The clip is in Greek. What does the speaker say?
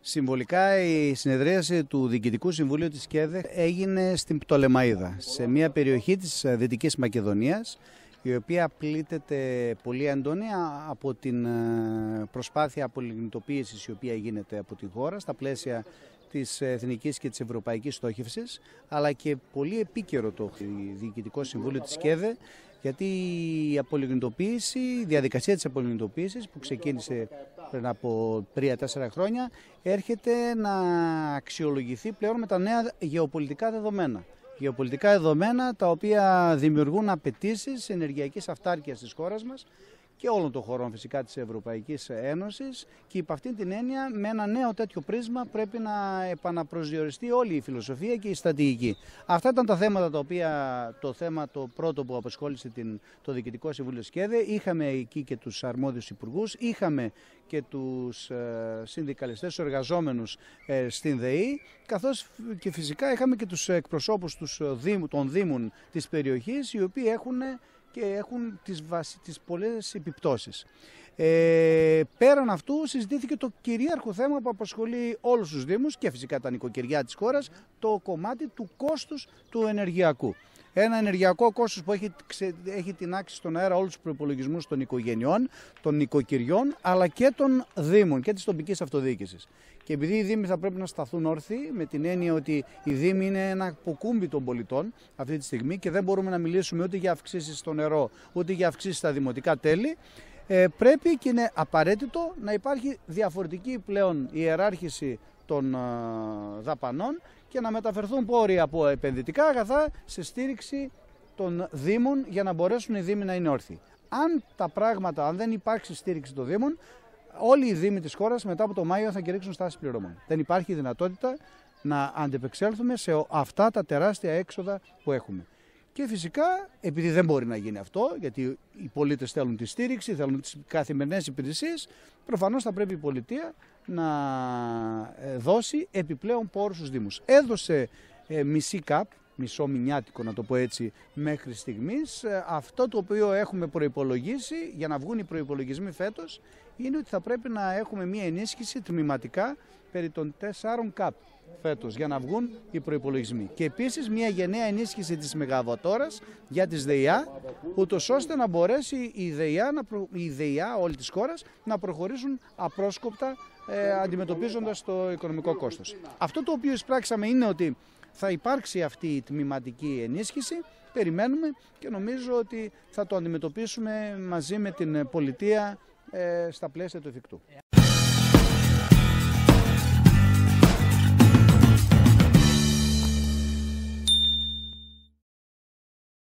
Συμβολικά η συνεδρίαση του Διοικητικού Συμβουλίου της ΚΕΔΕ έγινε στην Πτολεμαΐδα, σε μια περιοχή της Δυτικής Μακεδονίας, η οποία πλήττεται πολύ έντονα από την προσπάθεια απολιγνητοποίησης η οποία γίνεται από τη χώρα στα πλαίσια της εθνικής και της ευρωπαϊκής στόχευσης, αλλά και πολύ επίκαιρο το Διοικητικό Συμβούλιο της ΚΕΔΕ, γιατί η απολιγνητοποίηση, η διαδικασία της απολιγνητοποίησης που ξεκίνησε πριν από 3-4 χρόνια έρχεται να αξιολογηθεί πλέον με τα νέα γεωπολιτικά δεδομένα. Γεωπολιτικά δεδομένα τα οποία δημιουργούν απαιτήσεις ενεργειακής αυτάρκειας της χώρας μας και όλων των χωρών φυσικά της Ευρωπαϊκής Ένωσης, και υπ' αυτήν την έννοια με ένα νέο τέτοιο πρίσμα πρέπει να επαναπροσδιοριστεί όλη η φιλοσοφία και η στρατηγική. Αυτά ήταν τα θέματα τα οποία, το θέμα το πρώτο που απασχόλησε το Διοικητικό Συμβούλιο της ΚΕΔΕ. Είχαμε εκεί και τους αρμόδιους υπουργούς, είχαμε και τους συνδικαλιστές, τους εργαζόμενους στην ΔΕΗ, καθώς και φυσικά είχαμε και τους εκπροσώπους των Δήμων της περιοχής, οι οποίοι έχουν τις πολλές επιπτώσεις. Πέραν αυτού συζητήθηκε το κυρίαρχο θέμα που απασχολεί όλους τους Δήμους και φυσικά τα νοικοκυριά της χώρας, το κομμάτι του κόστους του ενεργειακού. Ένα ενεργειακό κόστος που έχει τινάξει στον αέρα όλους τους προϋπολογισμούς των οικογενειών, των νοικοκυριών, αλλά και των Δήμων και της τοπικής αυτοδιοίκησης. Και επειδή οι Δήμοι θα πρέπει να σταθούν όρθιοι, με την έννοια ότι οι Δήμοι είναι ένα αποκούμπι των πολιτών αυτή τη στιγμή και δεν μπορούμε να μιλήσουμε ούτε για αυξήσεις στο νερό, ούτε για αυξήσεις στα δημοτικά τέλη, πρέπει και είναι απαραίτητο να υπάρχει διαφορετική πλέον ιεράρχηση των δαπανών και να μεταφερθούν πόροι από επενδυτικά αγαθά σε στήριξη των Δήμων για να μπορέσουν οι Δήμοι να είναι όρθιοι. Αν δεν υπάρξει στήριξη των Δήμων, όλοι οι Δήμοι της χώρας μετά από το Μάιο θα κηρύξουν στάση πληρωμών. Δεν υπάρχει δυνατότητα να αντεπεξέλθουμε σε αυτά τα τεράστια έξοδα που έχουμε. Και φυσικά, επειδή δεν μπορεί να γίνει αυτό, γιατί οι πολίτες θέλουν τη στήριξη, θέλουν τις καθημερινές υπηρεσίες, προφανώς θα πρέπει η πολιτεία να δώσει επιπλέον πόρους στους Δήμους. Έδωσε μισή ΚΑΠ, μισό μηνιάτικο να το πω έτσι, μέχρι στιγμής. Αυτό το οποίο έχουμε προϋπολογίσει για να βγουν οι προϋπολογισμοί φέτος είναι ότι θα πρέπει να έχουμε μια ενίσχυση τμηματικά περί των 4 ΚΑΠ φέτος για να βγουν οι προϋπολογισμοί. Και επίσης μια γενναία ενίσχυση της μεγαβατόρας για τις ΔΕΙΑ, ούτως ώστε να μπορέσει η ΔΕΙΑ όλη της χώρας να προχωρήσουν απρόσκοπτα αντιμετωπίζοντας το οικονομικό κόστος. Αυτό το οποίο εισπράξαμε είναι ότι θα υπάρξει αυτή η τμηματική ενίσχυση, περιμένουμε και νομίζω ότι θα το αντιμετωπίσουμε μαζί με την πολιτεία στα πλαίσια του εφικτού.